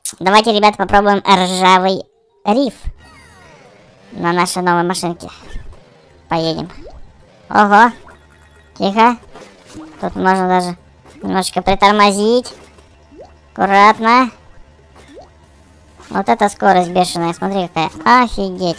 Давайте, ребята, попробуем ржавый риф на нашей новой машинке. Поедем. Ого. Тихо. Тут можно даже немножечко притормозить. Аккуратно. Вот это скорость бешеная. Смотри, какая. Офигеть.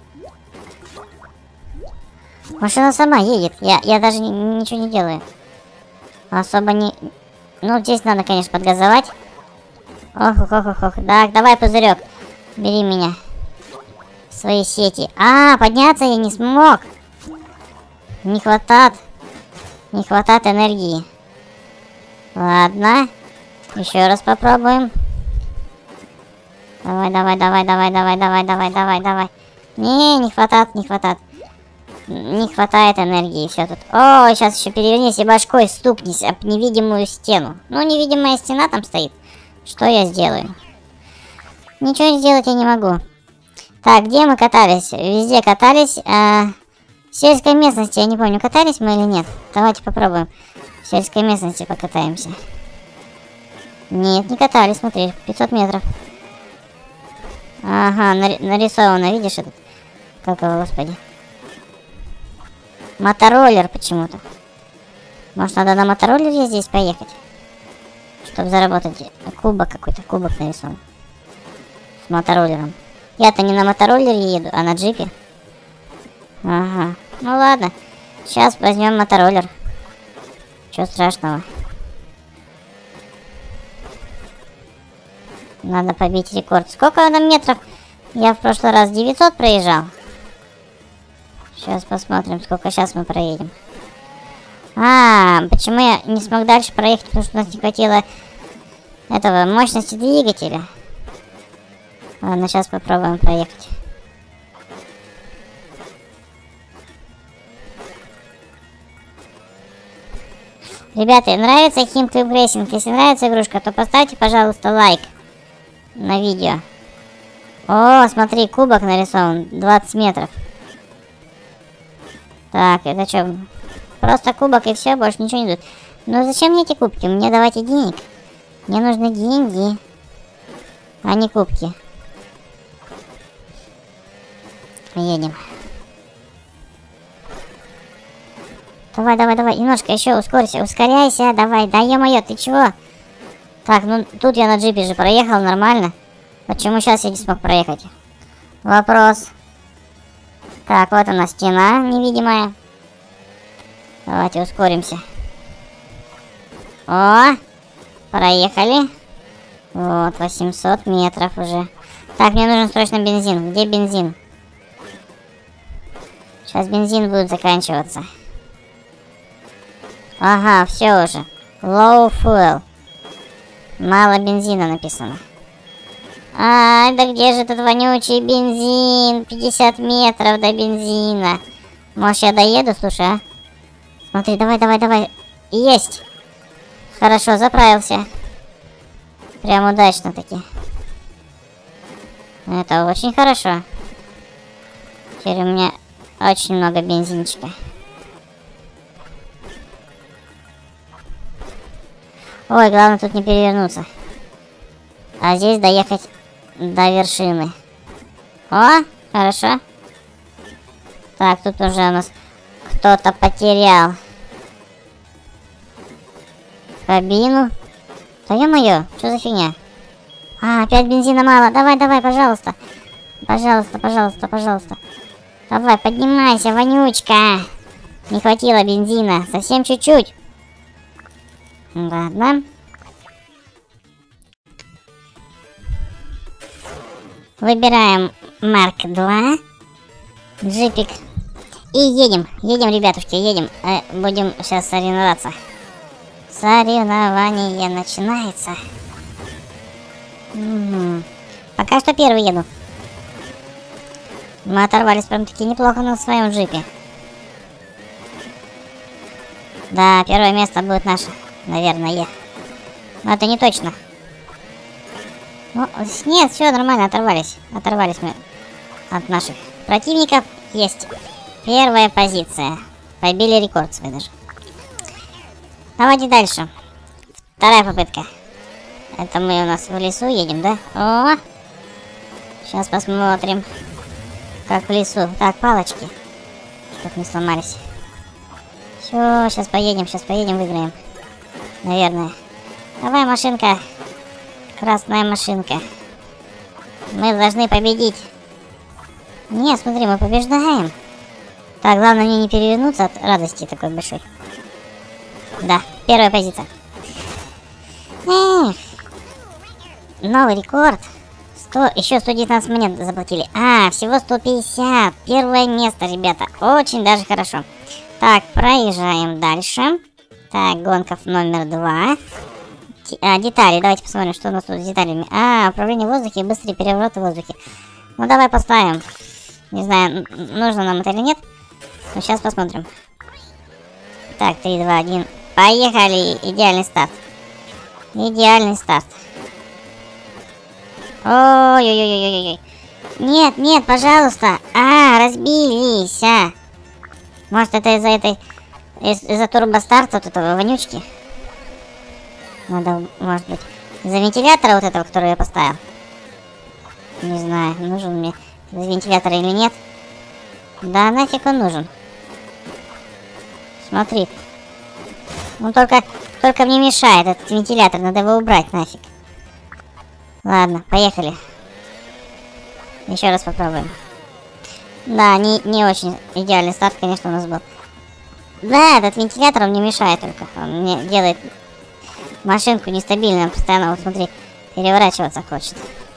Машина сама едет. Я даже ничего не делаю. Особо не... Ну, здесь надо, конечно, подгазовать. Ох. Так, давай, пузырек. Бери меня в свои сети. Подняться я не смог. Не хватает энергии. Ладно. Еще раз попробуем. Давай. Не хватает. Не хватает энергии. Все тут. О, сейчас еще перевернись и башкой стукнись об невидимую стену. Ну, невидимая стена там стоит. Что я сделаю? Ничего сделать я не могу. Так, где мы катались? Везде катались. В сельской местности, я не помню, катались мы или нет. Давайте попробуем. В сельской местности покатаемся. Нет, не катались, смотри. 500 метров. Ага, нарисовано, видишь этот? Как его, господи? Мотороллер почему-то. Может, надо на мотороллере здесь поехать? Чтобы заработать кубок какой-то. Кубок нарисован. С мотороллером. Я-то не на мотороллере еду, а на джипе. Ага. Ну ладно. Сейчас возьмем мотороллер. Чего страшного? Надо побить рекорд. Сколько там метров? Я в прошлый раз 900 проезжал. Сейчас посмотрим, сколько сейчас мы проедем. Почему я не смог дальше проехать? Потому что у нас не хватило этого мощности двигателя. Ладно, сейчас попробуем проехать. Ребята, нравится Him Clip Racing? Если нравится игрушка, то поставьте, пожалуйста, лайк на видео. О, смотри, кубок нарисован. 20 метров. Так, это что? Просто кубок и все, больше ничего не идут. Ну зачем мне эти кубки? Мне давайте денег. Мне нужны деньги, а не кубки. Едем. Давай. Немножко еще ускорься. Ускоряйся, давай. Да ё-моё, ты чего? Так, ну тут я на джипе же проехал нормально. Почему сейчас я не смог проехать? Вопрос. Так, вот она стена невидимая. Давайте ускоримся. О, проехали. Вот, 800 метров уже. Так, мне нужен срочно бензин. Где бензин? Сейчас бензин будет заканчиваться. Ага, все уже. Low fuel. Мало бензина написано. Да где же этот вонючий бензин? 50 метров до бензина. Может, я доеду, слушай, а? Смотри, давай. Есть. Хорошо, заправился. Прям удачно таки. Это очень хорошо. Теперь у меня очень много бензинчика. Ой, главное тут не перевернуться. А здесь доехать до вершины. О, хорошо. Так, тут уже у нас кто-то потерял кабину. Да ё-моё, что за фигня? Опять бензина мало. Давай, пожалуйста. Пожалуйста. Давай, поднимайся, вонючка. Не хватило бензина. Совсем чуть-чуть. Ладно. Выбираем Марк 2. Джипик. И едем, ребятушки, едем. Будем сейчас соревноваться. Соревнование начинается. Пока что первый еду. Мы оторвались прям таки неплохо на своем джипе. Да, первое место будет наше, наверное. Но это не точно. Ну, нет, все нормально, оторвались. Оторвались мы от наших противников. Есть первая позиция. Побили рекорд свой даже. Давайте дальше. Вторая попытка. Это мы у нас в лесу едем, да? О! Сейчас посмотрим, как в лесу. Так, палочки. Чтоб не сломались. Все, сейчас поедем, выиграем. Наверное. Давай, машинка. Красная машинка. Мы должны победить. Нет, смотри, мы побеждаем. Так, главное мне не перевернуться от радости такой большой. Да, первая позиция. Эх. Новый рекорд. Еще 119 монет заплатили. Всего 150. Первое место, ребята. Очень даже хорошо. Так, проезжаем дальше. Так, гонков номер 2. Детали. Давайте посмотрим, что у нас тут с деталями. Управление в воздухе и быстрые перевороты в воздухе. Ну, давай поставим. Не знаю, нужно нам это или нет. Но сейчас посмотрим. Так, 3, 2, 1. Поехали. Идеальный старт. Идеальный старт. Ой-ой-ой-ой-ой. Нет, нет, пожалуйста. Разбились. Может, это из-за турбостарта вот этого вонючки? Надо, может быть, из-за вентилятора вот этого, который я поставил. Не знаю, нужен мне вентилятор или нет. Да, нафиг он нужен. Смотри. Он только мне мешает, этот вентилятор. Надо его убрать нафиг. Ладно, поехали. Еще раз попробуем. Да, не очень идеальный старт, конечно, у нас был. Да, этот вентилятор он мне мешает только. Он мне делает машинку нестабильной. Он постоянно, вот смотри, переворачиваться хочет.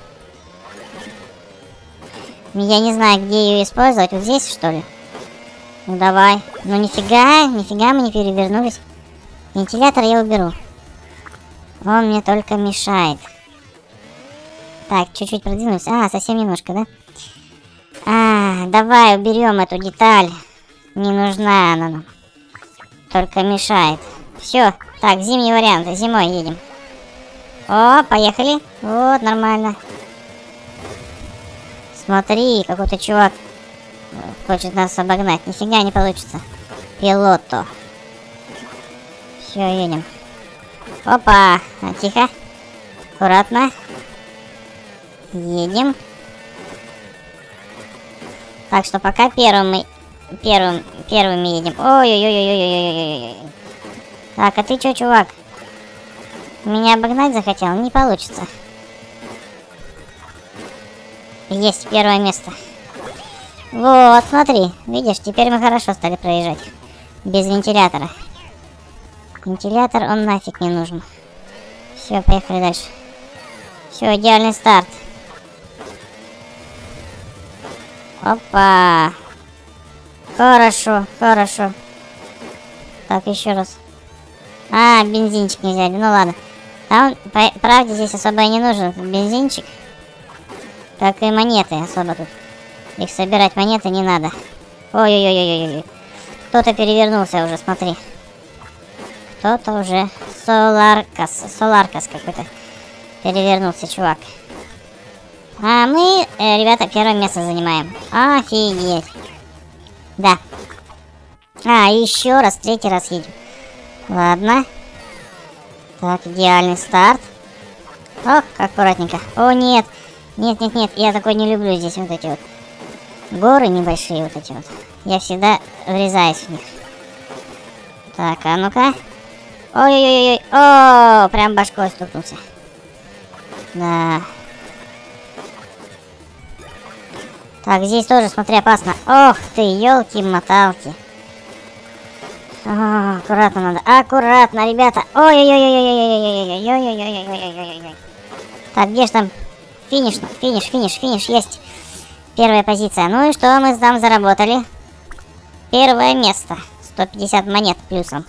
Я не знаю, где ее использовать. Вот здесь, что ли? Ну, давай. Ну, нифига мы не перевернулись. Вентилятор я уберу. Он мне только мешает. Так, чуть-чуть продвинулись. Совсем немножко, да? Давай уберем эту деталь. Не нужна она нам. Только мешает. Все. Так, зимний вариант. Зимой едем. Поехали. Вот, нормально. Смотри, какой-то чувак хочет нас обогнать. Нифига не получится. Пилоту. Все, едем. Опа. Тихо. Аккуратно. Едем. Так что пока первыми едем. Ой-ой-ой-ой-ой-ой-ой-ой. Так, а ты чё, чувак? Меня обогнать захотел? Не получится. Есть первое место. Вот, смотри. Видишь, теперь мы хорошо стали проезжать. Без вентилятора. Вентилятор, он нафиг не нужен. Все, поехали дальше. Все, идеальный старт. Опа. Хорошо, хорошо. Так, еще раз. Бензинчик не взяли. Ну ладно. Там, правда, здесь особо и не нужен бензинчик. Как и монеты особо тут. Их собирать монеты не надо. Ой-ой-ой-ой-ой. Кто-то перевернулся уже, смотри. Кто-то уже. Соларкас какой-то. Перевернулся, чувак. Мы, ребята, первое место занимаем. Офигеть. Да. Еще раз, третий раз едем. Ладно. Так, идеальный старт. Ох, как аккуратненько. О, нет. Нет. Я такой не люблю здесь вот эти вот горы небольшие вот эти вот. Я всегда врезаюсь в них. Так, а ну-ка. Ой-ой-ой. О, прям башкой стукнулся. Да. Так, здесь тоже, смотри, опасно. Ох ты, елки-моталки. Аккуратно надо. Аккуратно, ребята. Ой-ой-ой-ой-ой-ой-ой-ой-ой-ой-ой-ой-ой-ой. Так, где ж там финиш? Финиш есть. Первая позиция. Ну и что мы там заработали? Первое место. 150 монет плюсом.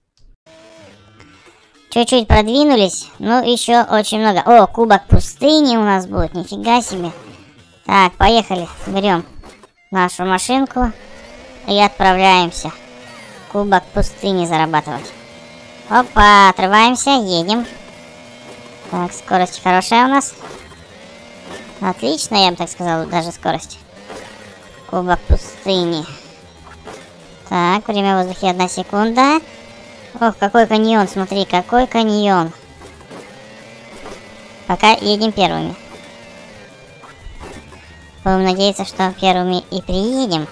Чуть-чуть продвинулись. Ну, еще очень много. О, кубок пустыни у нас будет. Нифига себе. Так, поехали. Берем нашу машинку и отправляемся. Кубок пустыни зарабатывать. Опа, отрываемся, едем. Так, скорость хорошая у нас. Отлично, я бы так сказал, даже скорость. Кубок пустыни. Так, время в воздухе 1 секунда. Ох, какой каньон, смотри, какой каньон. Пока едем первыми. Будем надеяться, что первыми и приедем.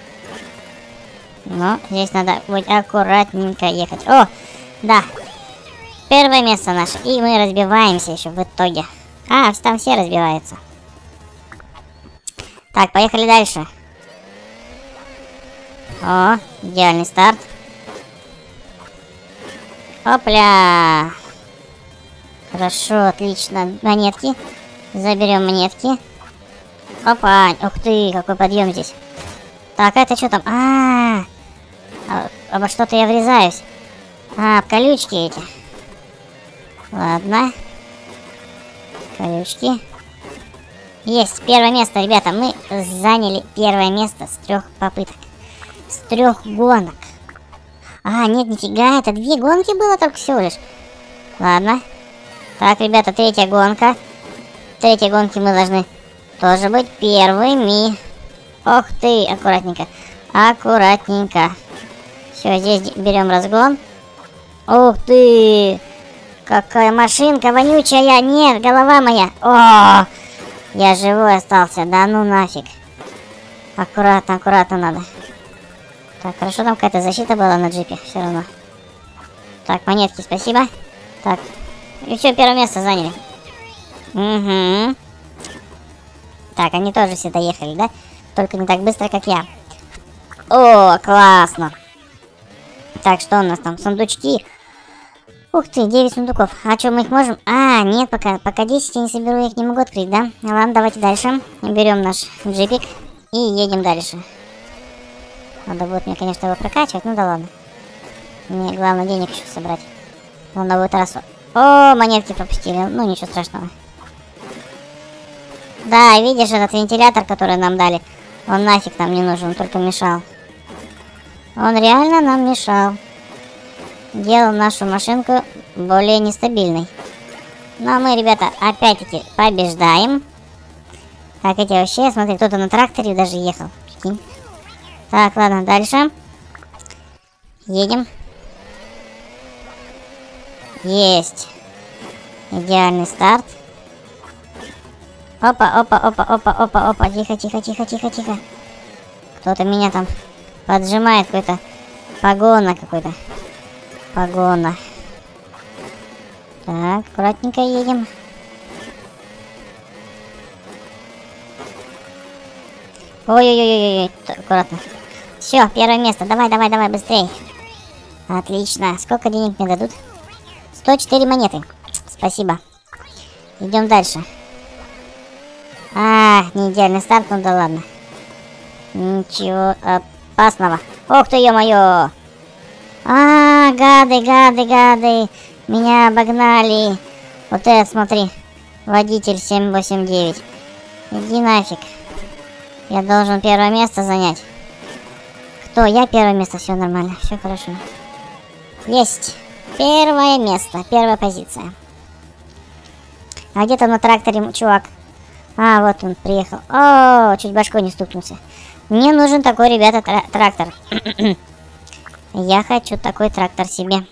Но здесь надо быть аккуратненько ехать. О, да. Первое место наше. И мы разбиваемся еще в итоге. А, там все разбиваются. Так, поехали дальше. О, идеальный старт. Опля. Хорошо, отлично. Монетки. Заберем монетки. Опа, ух ты, какой подъем здесь. Так, это что там? Обо что-то я врезаюсь. Об колючки эти. Ладно. Колючки. Есть, первое место, ребята. Мы заняли первое место с 3 попыток. С 3 гонок. Нет, нифига, это 2 гонки было только всего лишь. Ладно. Так, ребята, 3-я гонка. В 3-й гонке мы должны тоже быть первыми. Ох ты, аккуратненько. Аккуратненько. Все, здесь берем разгон. Ух ты! Какая машинка вонючая! Нет, голова моя! О! Я живой остался. Да ну нафиг. Аккуратно, аккуратно надо. Так, хорошо, там какая-то защита была на джипе. Все равно. Так, монетки, спасибо. Так. И все, первое место заняли. Угу. Так, они тоже все доехали, да? Только не так быстро, как я. О, классно. Так, что у нас там? Сундучки. Ух ты, 9 сундуков. А что, мы их можем? Нет, пока 10 я не соберу, я их не могу открыть, да? Ладно, давайте дальше. Берем наш джипик и едем дальше. Надо будет мне, конечно, его прокачивать, ну да ладно. Мне главное денег еще собрать. На новую трассу. О, монетки пропустили, ну ничего страшного. Да, видишь, этот вентилятор, который нам дали, он нафиг нам не нужен, он только мешал. Он реально нам мешал. Делал нашу машинку более нестабильной. Ну а мы, ребята, опять-таки побеждаем. Так, эти вообще, смотри, кто-то на тракторе даже ехал. Прикинь. Так, ладно, дальше. Едем. Есть. Идеальный старт. Опа, опа, опа, опа, опа, опа. Тихо, тихо, тихо, тихо, тихо. Кто-то меня там поджимает, какой-то погона какой-то. Погона. Так, аккуратненько едем. Ой-ой-ой-ой, аккуратно. Все, первое место. Давай, давай, давай, быстрее. Отлично. Сколько денег мне дадут? 104 монеты. Спасибо. Идем дальше. Не идеальный старт, ну да ладно. Ничего опасного. Ох ты, ё-моё. Гады, гады, гады. Меня обогнали. Вот это, смотри. Водитель 789. Иди нафиг. Я должен первое место занять. Кто? Я первое место. Все нормально. Все хорошо. Есть. Первое место. Первая позиция. А где-то на тракторе чувак. Вот он приехал. О, чуть башкой не стукнулся. Мне нужен такой, ребята, трактор. Я хочу такой трактор себе.